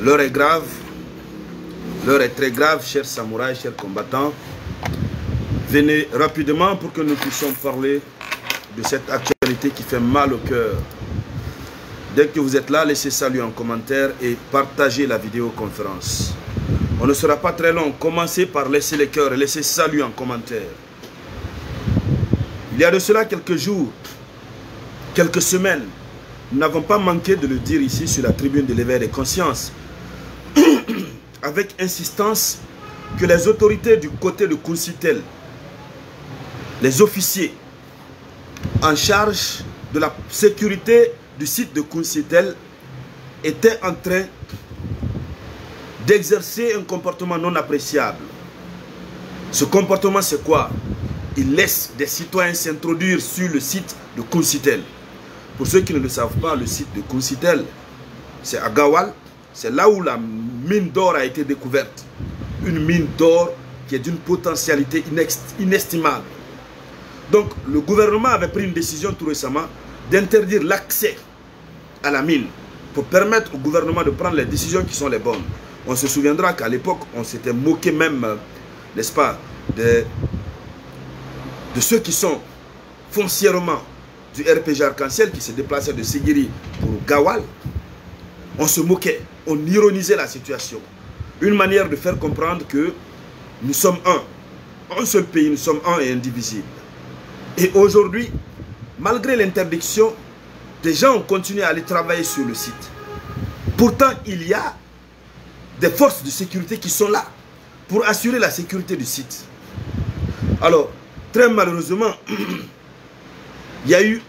L'heure est grave. L'heure est très grave, chers samouraïs, chers combattants. Venez rapidement pour que nous puissions parler de cette actualité qui fait mal au cœur. Dès que vous êtes là, laissez salut en commentaire et partagez la vidéoconférence. On ne sera pas très long. Commencez par laisser les cœurs et laissez salut en commentaire. Il y a de cela quelques jours, quelques semaines, nous n'avons pas manqué de le dire ici sur la tribune de l'éveil des consciences, avec insistance, que les autorités du côté de Kounsitel, les officiers en charge de la sécurité du site de Kounsitel étaient en train d'exercer un comportement non appréciable. Ce comportement, c'est quoi? Ils laissent des citoyens s'introduire sur le site de Kounsitel. Pour ceux qui ne le savent pas, le site de Kounsitel, c'est à Gawal. C'est là où la mine d'or a été découverte. Une mine d'or qui est d'une potentialité inestimable. Donc, le gouvernement avait pris une décision tout récemment d'interdire l'accès à la mine pour permettre au gouvernement de prendre les décisions qui sont les bonnes. On se souviendra qu'à l'époque, on s'était moqué même, n'est-ce pas, de ceux qui sont foncièrement du RPG Arc-en-Ciel qui se déplaçaient de Sigiri pour Gawal. On se moquait, on ironisait la situation. Une manière de faire comprendre que nous sommes un seul pays, nous sommes un et indivisible. Et aujourd'hui, malgré l'interdiction, des gens ont continué à aller travailler sur le site. Pourtant, il y a des forces de sécurité qui sont là pour assurer la sécurité du site. Alors, très malheureusement, il y a eu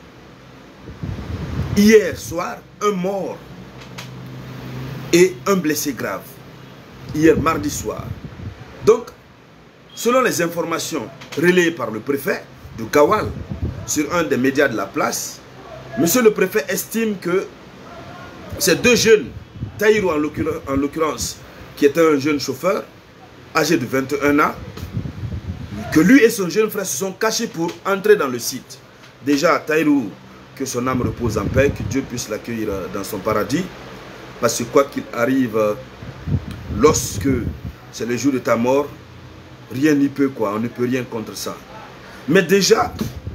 hier soir un mort et un blessé grave. Hier mardi soir. Donc, selon les informations relayées par le préfet de Gawal sur un des médias de la place, monsieur le préfet estime que ces deux jeunes, Taïrou en l'occurrence, qui était un jeune chauffeur, âgé de 21 ans, que lui et son jeune frère se sont cachés pour entrer dans le site. Déjà, Taïrou, que son âme repose en paix, que Dieu puisse l'accueillir dans son paradis, parce que quoi qu'il arrive, lorsque c'est le jour de ta mort, rien n'y peut, quoi, on ne peut rien contre ça. Mais déjà,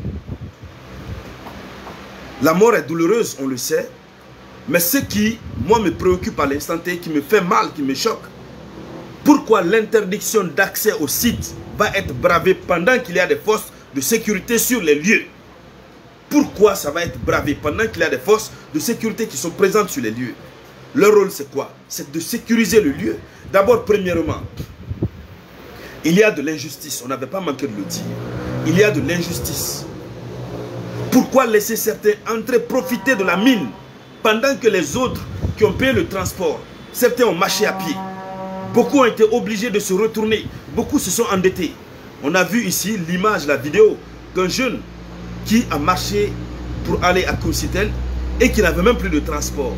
la mort est douloureuse, on le sait, mais ce qui, moi, me préoccupe à l'instant T, qui me fait mal, qui me choque, pourquoi l'interdiction d'accès au site va être bravée pendant qu'il y a des forces de sécurité sur les lieux? Pourquoi ça va être bravé pendant qu'il y a des forces de sécurité qui sont présentes sur les lieux? Leur rôle, c'est quoi? C'est de sécuriser le lieu. D'abord, premièrement, il y a de l'injustice. On n'avait pas manqué de le dire. Il y a de l'injustice. Pourquoi laisser certains entrer profiter de la mine pendant que les autres qui ont payé le transport, certains ont marché à pied? Beaucoup ont été obligés de se retourner. Beaucoup se sont endettés. On a vu ici l'image, la vidéo d'un jeune qui a marché pour aller à Kounsitel et qui n'avait même plus de transport.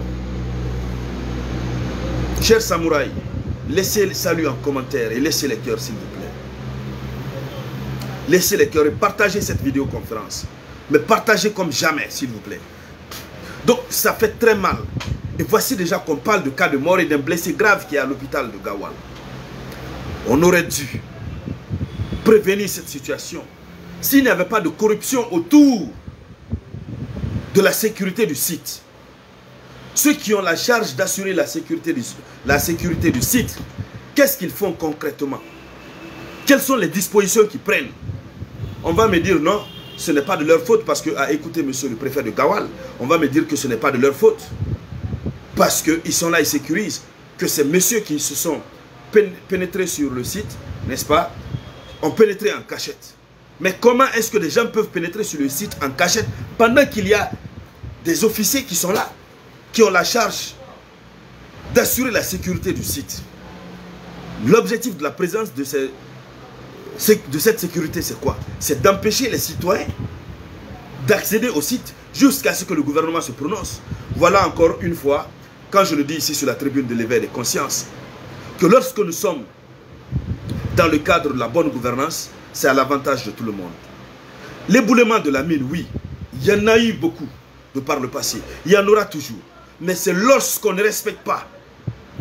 Chers samouraïs, laissez le salut en commentaire et laissez les cœurs s'il vous plaît. Laissez les cœurs et partagez cette vidéoconférence. Mais partagez comme jamais s'il vous plaît. Donc ça fait très mal. Et voici déjà qu'on parle de cas de mort et d'un blessé grave qui est à l'hôpital de Gawal. On aurait dû prévenir cette situation. S'il n'y avait pas de corruption autour de la sécurité du site, ceux qui ont la charge d'assurer la sécurité du site, qu'est-ce qu'ils font concrètement? Quelles sont les dispositions qu'ils prennent? On va me dire non, ce n'est pas de leur faute parce que, à écouter monsieur le préfet de Gawal, on va me dire que ce n'est pas de leur faute. Parce qu'ils sont là, ils sécurisent, que ces messieurs qui se sont pénétrés sur le site, n'est-ce pas, ont pénétré en cachette. Mais comment est-ce que des gens peuvent pénétrer sur le site en cachette pendant qu'il y a des officiers qui sont là, qui ont la charge d'assurer la sécurité du site? L'objectif de la présence de cette sécurité, c'est quoi? C'est d'empêcher les citoyens d'accéder au site jusqu'à ce que le gouvernement se prononce. Voilà encore une fois, quand je le dis ici sur la tribune de l'éveil des consciences, que lorsque nous sommes dans le cadre de la bonne gouvernance, c'est à l'avantage de tout le monde. L'éboulement de la mine, oui, il y en a eu beaucoup de par le passé. Il y en aura toujours. Mais c'est lorsqu'on ne respecte pas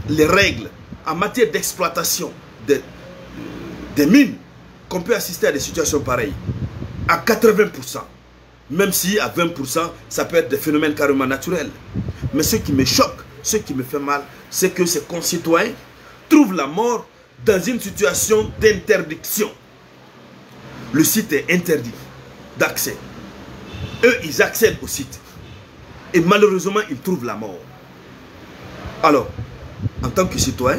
les règles en matière d'exploitation des mines, qu'on peut assister à des situations pareilles à 80%. Même si à 20%, ça peut être des phénomènes carrément naturels. Mais ce qui me choque, ce qui me fait mal, c'est que ces concitoyens trouvent la mort dans une situation d'interdiction. Le site est interdit d'accès. Eux, ils accèdent au site. Et malheureusement, ils trouvent la mort. Alors, en tant que citoyen,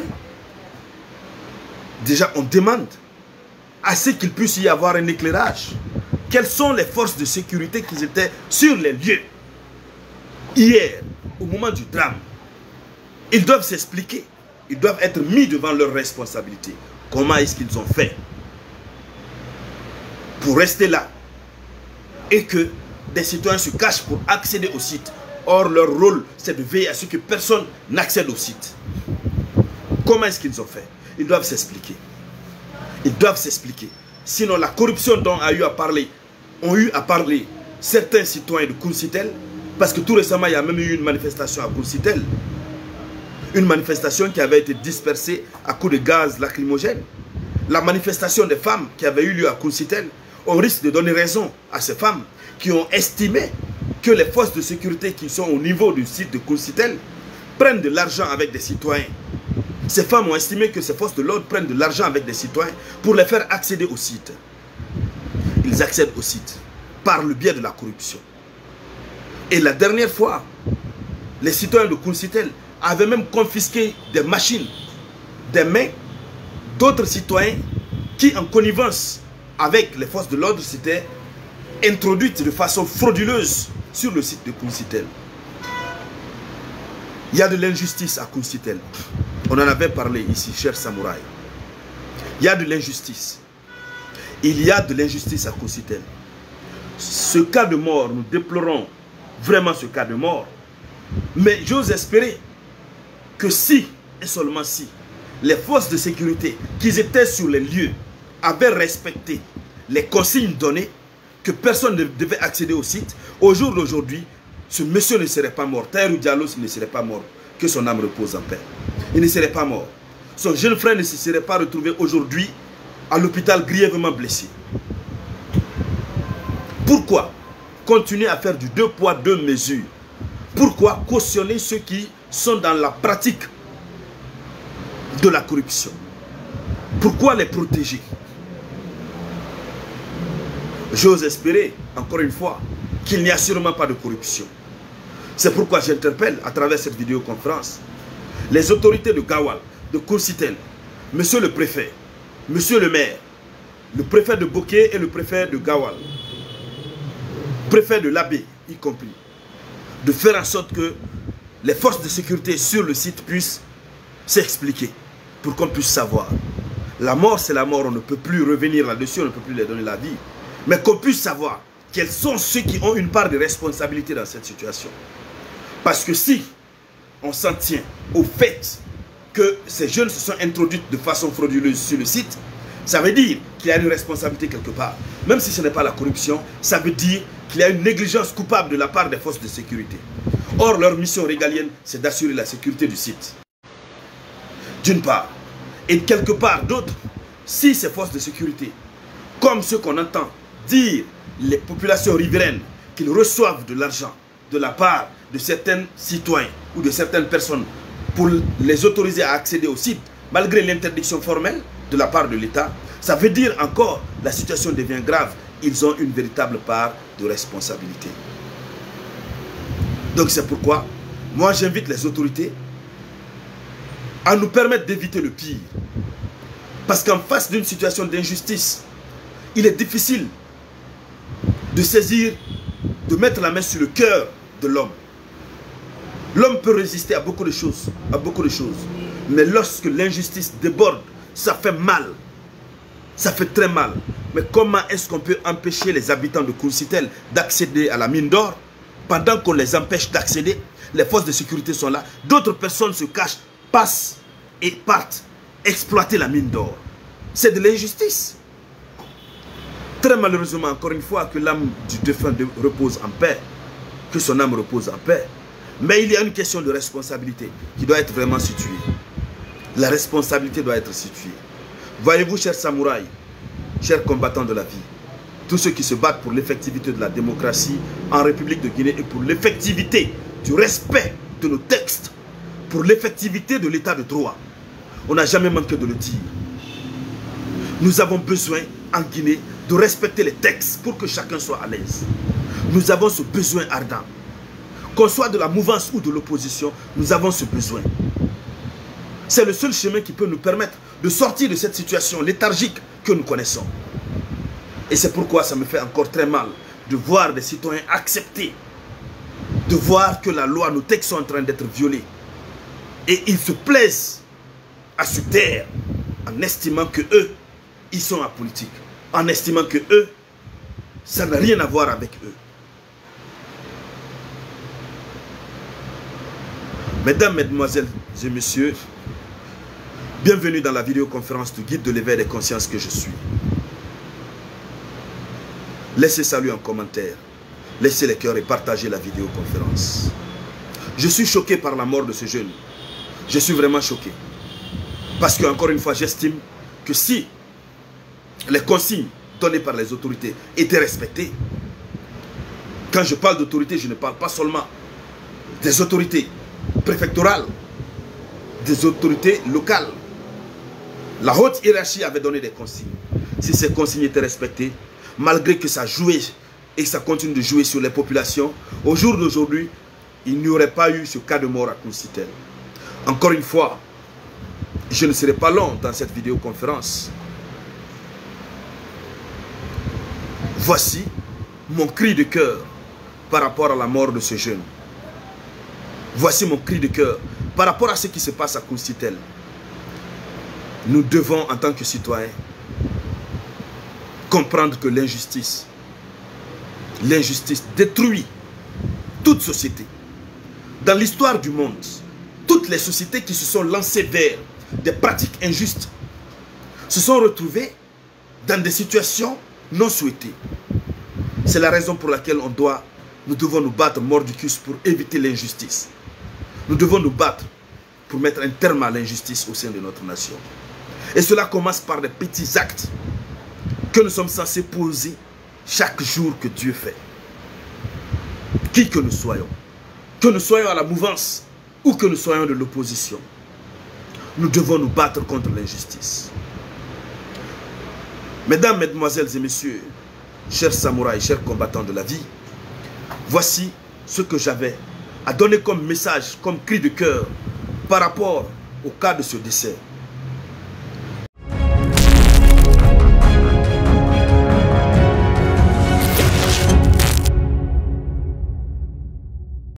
déjà on demande à ce qu'il puisse y avoir un éclairage. Quelles sont les forces de sécurité qui étaient sur les lieux hier, au moment du drame? Ils doivent s'expliquer. Ils doivent être mis devant leurs responsabilités. Comment est-ce qu'ils ont fait pour rester là et que des citoyens se cachent pour accéder au site? Or, leur rôle, c'est de veiller à ce que personne n'accède au site. Comment est-ce qu'ils ont fait? Ils doivent s'expliquer. Ils doivent s'expliquer. Sinon, la corruption dont ont eu à parler certains citoyens de Koursitel, parce que tout récemment, il y a même eu une manifestation à Koursitel. Une manifestation qui avait été dispersée à coups de gaz lacrymogène. La manifestation des femmes qui avait eu lieu à Koursitel, on risque de donner raison à ces femmes qui ont estimé que les forces de sécurité qui sont au niveau du site de Koursitel prennent de l'argent avec des citoyens. Ces femmes ont estimé que ces forces de l'ordre prennent de l'argent avec des citoyens pour les faire accéder au site. Ils accèdent au site par le biais de la corruption. Et la dernière fois, les citoyens de Koursitel avaient même confisqué des machines, des mains d'autres citoyens qui, en connivence avec les forces de l'ordre, s'étaient introduites de façon frauduleuse sur le site de Koursitel. Il y a de l'injustice à Koursitel. On en avait parlé ici, chers samouraïs. Il y a de l'injustice. Il y a de l'injustice à Koursitel. Ce cas de mort, nous déplorons vraiment ce cas de mort. Mais j'ose espérer que si, et seulement si, les forces de sécurité qui étaient sur les lieux avaient respecté les consignes données, que personne ne devait accéder au site, au jour d'aujourd'hui, ce monsieur ne serait pas mort. Tahirou Diallo ne serait pas mort. Que son âme repose en paix. Il ne serait pas mort. Son jeune frère ne se serait pas retrouvé aujourd'hui à l'hôpital grièvement blessé. Pourquoi continuer à faire du 2 poids 2 mesures? Pourquoi cautionner ceux qui sont dans la pratique de la corruption? Pourquoi les protéger? J'ose espérer, encore une fois, qu'il n'y a sûrement pas de corruption. C'est pourquoi j'interpelle à travers cette vidéoconférence les autorités de Gawal, de Koursitel, monsieur le préfet, monsieur le maire, le préfet de Boké et le préfet de Gawal, préfet de Labé y compris, de faire en sorte que les forces de sécurité sur le site puissent s'expliquer pour qu'on puisse savoir. La mort, c'est la mort, on ne peut plus revenir là-dessus, on ne peut plus leur donner la vie. Mais qu'on puisse savoir quels sont ceux qui ont une part de responsabilité dans cette situation. Parce que si on s'en tient au fait que ces jeunes se sont introduits de façon frauduleuse sur le site, ça veut dire qu'il y a une responsabilité quelque part. Même si ce n'est pas la corruption, ça veut dire qu'il y a une négligence coupable de la part des forces de sécurité. Or, leur mission régalienne, c'est d'assurer la sécurité du site. D'une part. Et quelque part d'autre, si ces forces de sécurité, comme ce qu'on entend dire les populations riveraines, qu'ils reçoivent de l'argent de la part de certains citoyens ou de certaines personnes pour les autoriser à accéder au site, malgré l'interdiction formelle de la part de l'État, ça veut dire encore la situation devient grave. Ils ont une véritable part de responsabilité. Donc c'est pourquoi, moi j'invite les autorités à nous permettre d'éviter le pire. Parce qu'en face d'une situation d'injustice, il est difficile de saisir, de mettre la main sur le cœur de l'homme. L'homme peut résister à beaucoup de choses, mais lorsque l'injustice déborde, ça fait mal. Ça fait très mal. Mais comment est-ce qu'on peut empêcher les habitants de Koursitel d'accéder à la mine d'or? Pendant qu'on les empêche d'accéder, les forces de sécurité sont là. D'autres personnes se cachent, passent et partent exploiter la mine d'or. C'est de l'injustice. Très malheureusement, encore une fois, que l'âme du défunt repose en paix. Que son âme repose en paix. Mais il y a une question de responsabilité qui doit être vraiment située. La responsabilité doit être située. Voyez-vous, chers samouraïs, chers combattants de la vie, tous ceux qui se battent pour l'effectivité de la démocratie en République de Guinée et pour l'effectivité du respect de nos textes, pour l'effectivité de l'état de droit. On n'a jamais manqué de le dire. Nous avons besoin en Guinée de respecter les textes pour que chacun soit à l'aise. Nous avons ce besoin ardent. Qu'on soit de la mouvance ou de l'opposition, nous avons ce besoin. C'est le seul chemin qui peut nous permettre de sortir de cette situation léthargique que nous connaissons. Et c'est pourquoi ça me fait encore très mal de voir des citoyens accepter, de voir que la loi, nos textes sont en train d'être violés. Et ils se plaisent à se taire en estimant que eux, ils sont apolitiques, en estimant que eux, ça n'a rien à voir avec eux. Mesdames, Mesdemoiselles et Messieurs, bienvenue dans la vidéoconférence du guide de l'éveil des consciences que je suis. Laissez salut en commentaire, laissez les cœurs et partagez la vidéoconférence. Je suis choqué par la mort de ce jeune. Je suis vraiment choqué. Parce que, encore une fois, j'estime que si les consignes données par les autorités étaient respectées, quand je parle d'autorité, je ne parle pas seulement des autorités préfectorales, des autorités locales. La haute hiérarchie avait donné des consignes. Si ces consignes étaient respectées, malgré que ça jouait et ça continue de jouer sur les populations, au jour d'aujourd'hui, il n'y aurait pas eu ce cas de mort à Kouncitel. Encore une fois, je ne serai pas long dans cette vidéoconférence. Voici mon cri de cœur par rapport à la mort de ce jeune. Voici mon cri de cœur par rapport à ce qui se passe à Kouncitel. Nous devons, en tant que citoyens, comprendre que l'injustice détruit toute société. Dans l'histoire du monde, toutes les sociétés qui se sont lancées vers des pratiques injustes se sont retrouvées dans des situations non souhaitées. C'est la raison pour laquelle nous devons nous battre mordicus pour éviter l'injustice. Nous devons nous battre pour mettre un terme à l'injustice au sein de notre nation. Et cela commence par des petits actes que nous sommes censés poser chaque jour que Dieu fait. Qui que nous soyons à la mouvance ou que nous soyons de l'opposition, nous devons nous battre contre l'injustice. Mesdames, Mesdemoiselles et Messieurs, chers samouraïs, chers combattants de la vie, voici ce que j'avais à donner comme message, comme cri de cœur par rapport au cas de ce décès.